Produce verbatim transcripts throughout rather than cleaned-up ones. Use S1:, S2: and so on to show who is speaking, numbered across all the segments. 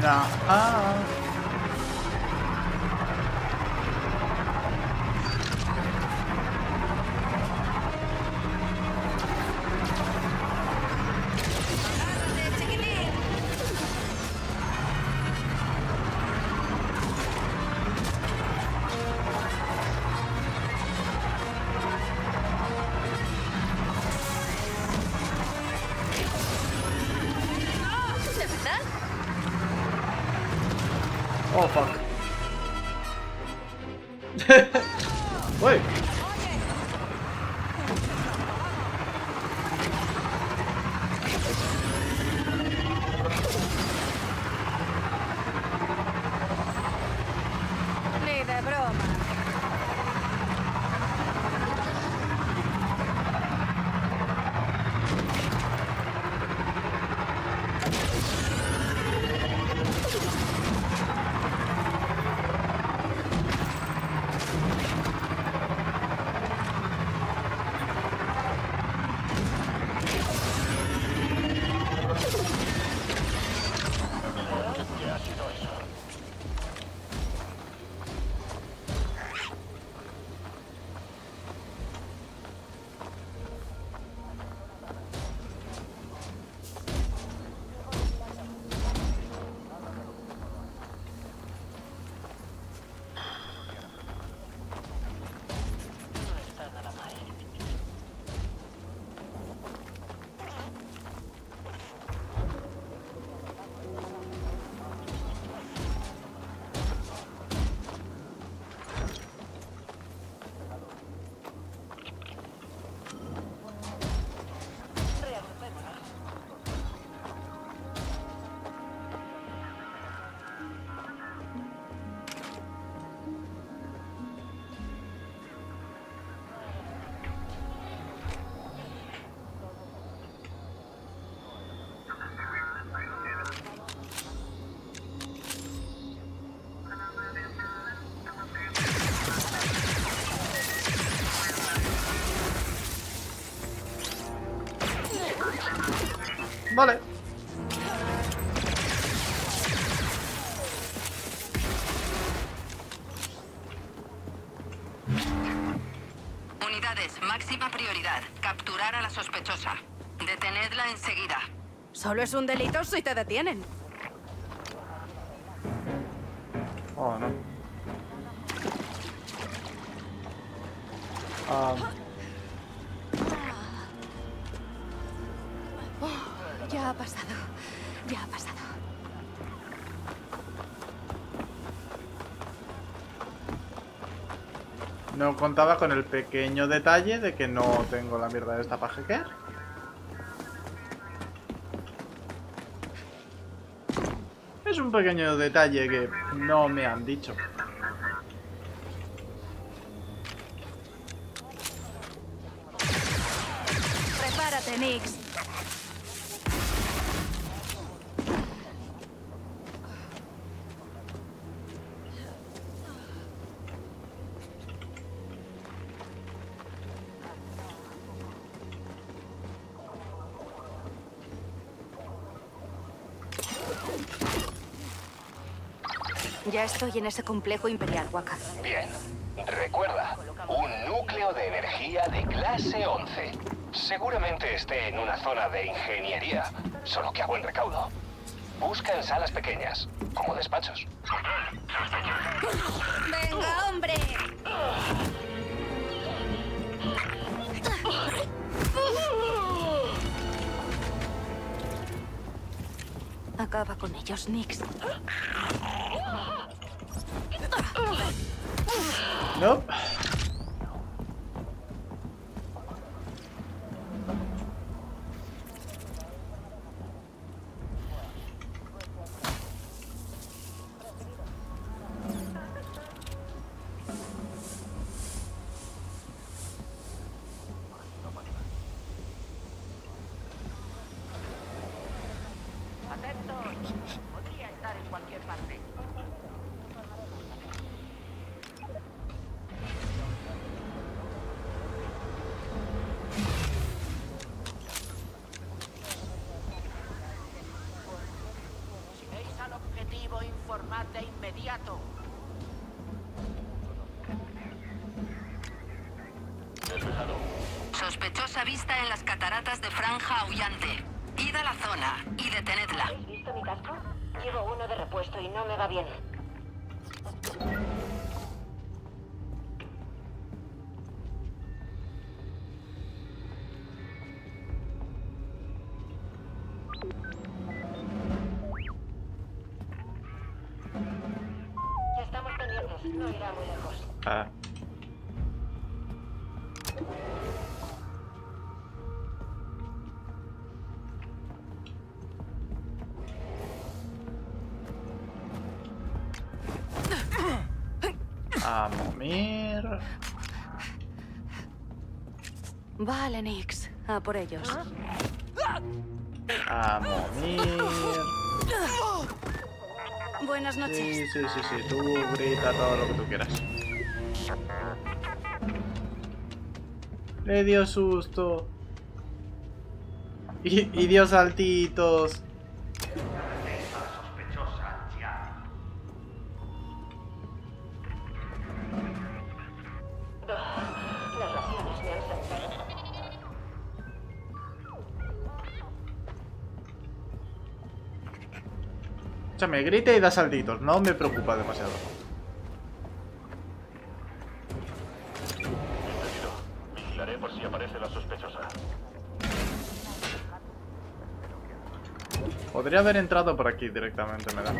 S1: Nah. Ah. Oh, fuck. Uy.
S2: Ni de broma.
S1: Vale.
S3: Unidades, máxima prioridad. Capturar a la sospechosa. Detenedla enseguida.
S2: Solo es un delito si te detienen.
S1: Oh, no. Ah,
S2: Ya ha pasado. Ya ha pasado.
S1: no contaba con el pequeño detalle de que no tengo la mierda de esta para hackear. Es un pequeño detalle que no me han dicho.
S2: Prepárate, Nix. Ya estoy en ese complejo imperial, Waka.
S4: Bien. Recuerda, un núcleo de energía de clase once. Seguramente esté en una zona de ingeniería, solo que a buen recaudo. Busca en salas pequeñas, como despachos.
S2: ¡Venga, hombre! Acaba con ellos, Nix.
S1: Nope.
S3: Podría estar en cualquier parte. Si veis al objetivo inmediato.
S4: Despejado.
S3: Sospechosa vista en las cataratas de Franja Aullante. Id a la zona y detenedla.
S5: ¿Habéis visto mi casco? Llevo uno de repuesto y no me va bien. Estamos pendientes, no irá muy lejos.
S1: Ah. A momir.
S2: Vale, Nix. A por ellos.
S1: A momir.
S2: Buenas noches.
S1: Sí, sí, sí, sí. Tú grita todo lo que tú quieras. Le dio susto. Y, y dio saltitos.
S5: Las raciones me han saltado.
S1: O sea, me grita y da saltitos. No me preocupa demasiado.
S4: Entendido. Vigilaré por si aparece la sospechosa.
S1: Podría haber entrado por aquí directamente, me da.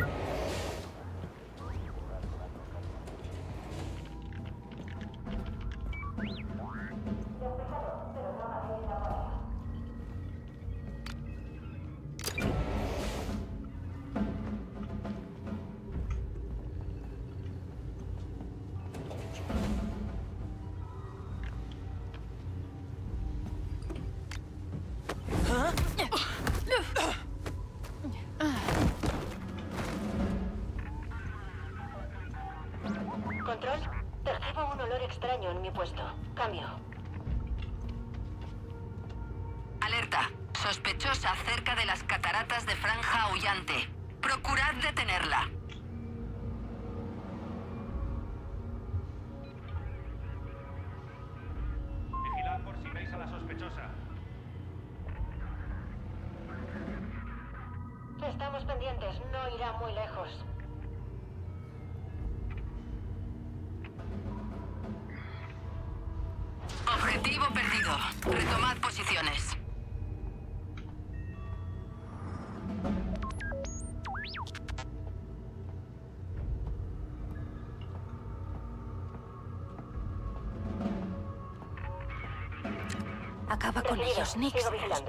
S5: Control, percibo un olor extraño en mi puesto. Cambio.
S3: Alerta. Sospechosa cerca de las cataratas de Franja Aullante. Procurad detenerla.
S4: Vigilad por si veis a la sospechosa.
S5: Estamos pendientes, no irá muy lejos.
S3: Objetivo perdido. Retomad posiciones.
S2: Acaba con
S5: Recibido.
S2: ellos, Nix.
S5: Sigo vigilando.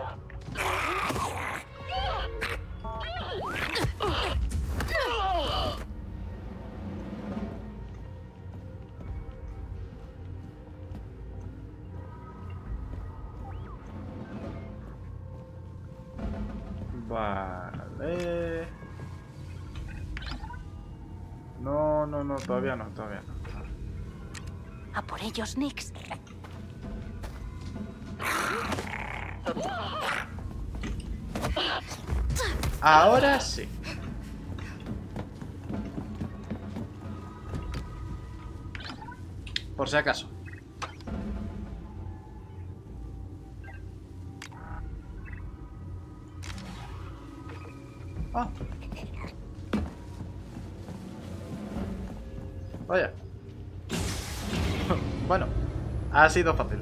S1: Vale. No, no, no, todavía no, todavía no.
S2: A por ellos, Nix.
S1: Ahora sí. Por si acaso. Ah. Vaya. Bueno, ha sido fácil.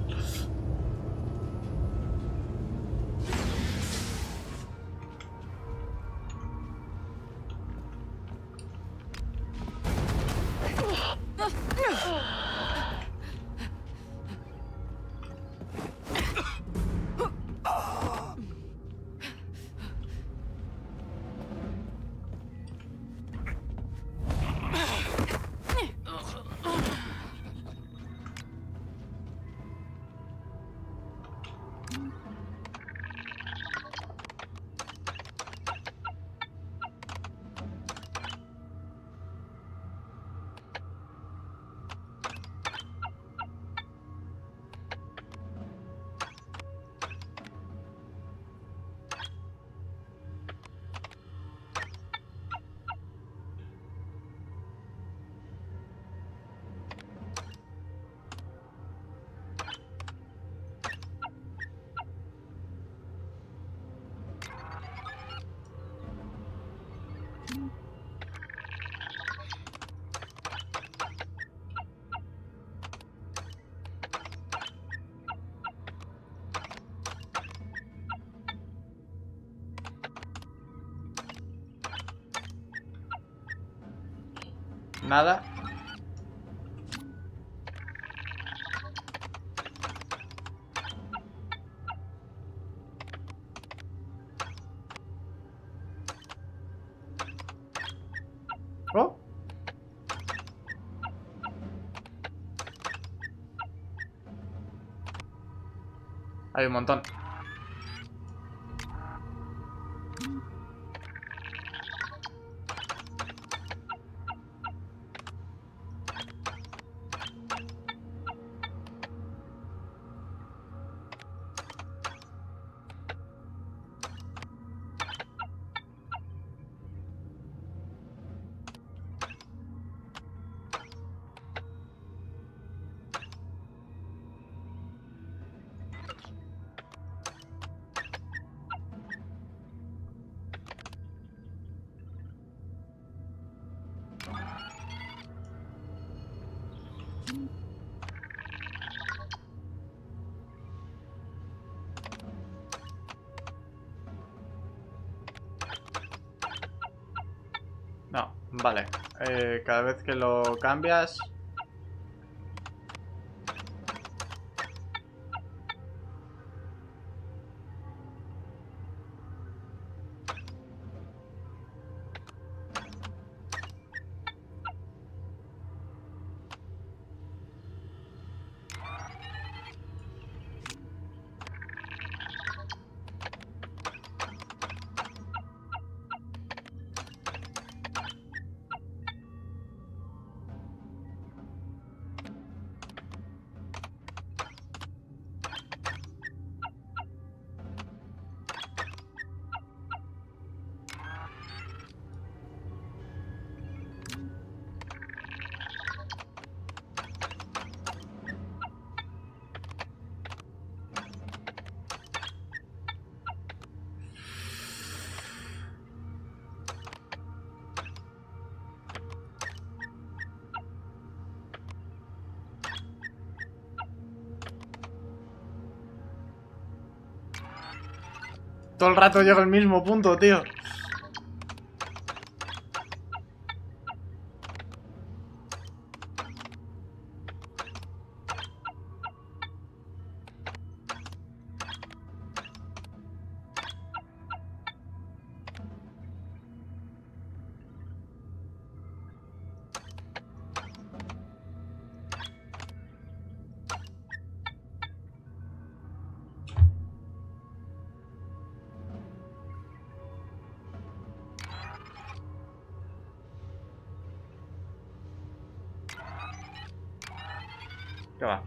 S1: Nada. Oh. Hay un montón. No, vale. Eh, cada vez que lo cambias... Todo el rato llego al mismo punto, tío. ¿Qué va?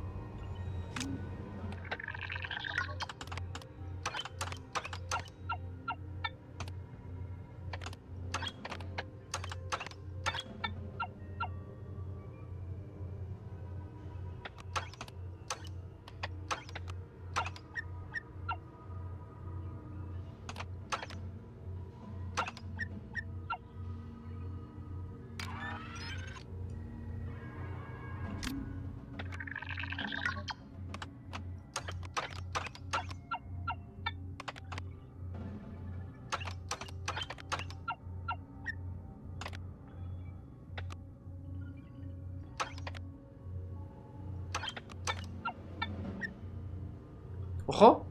S1: ¡Ojo!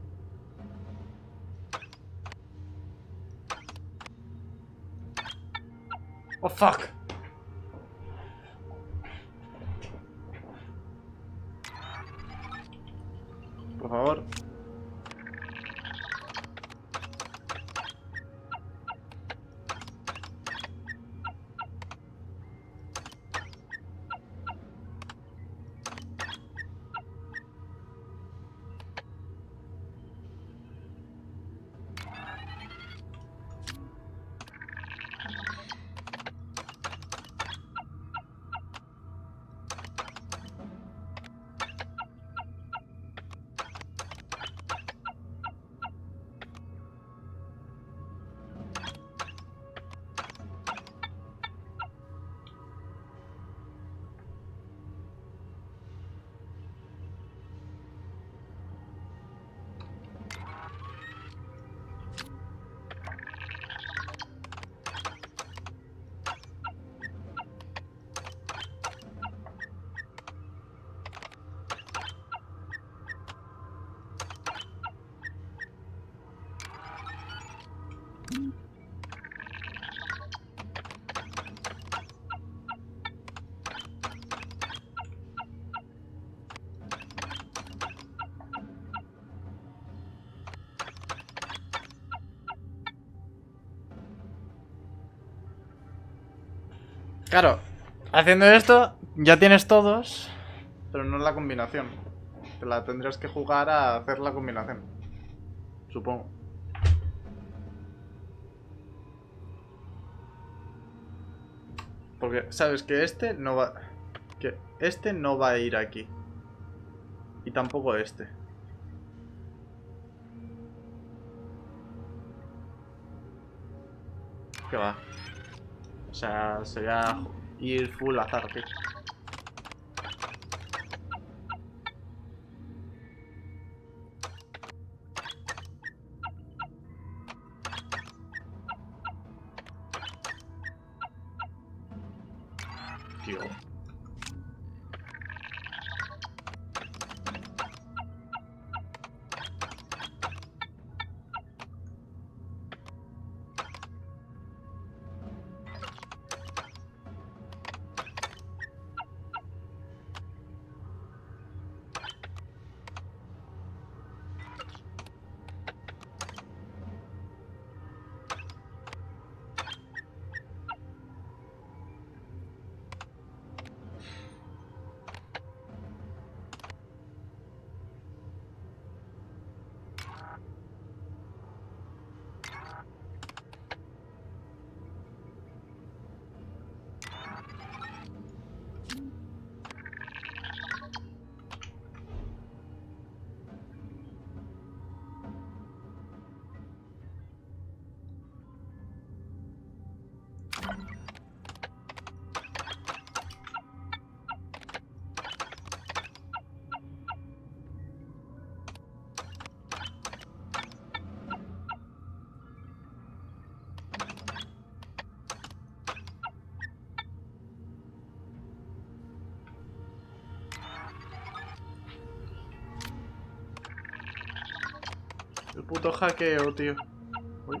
S1: ¡Oh, fuck! Por favor. Claro, haciendo esto ya tienes todos, pero no la combinación. Te la tendrás que jugar a hacer la combinación, supongo. Porque sabes que este no va... Que este no va a ir aquí. Y tampoco este. ¿Qué va? O sea, sería ir full azar, tío. Tío. El puto hackeo, tío. Uy.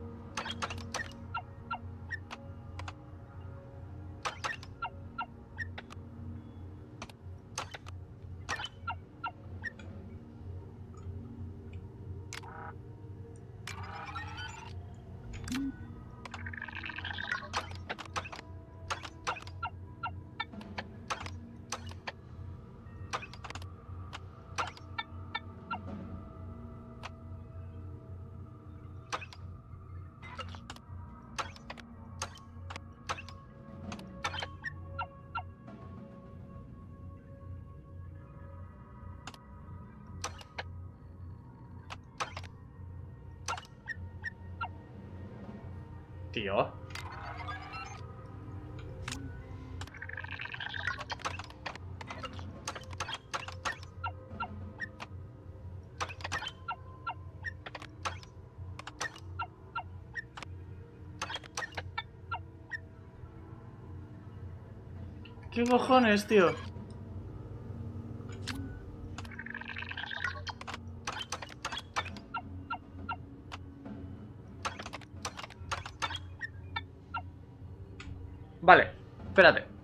S1: Tío. ¿Qué cojones, tío? Vale, espérate.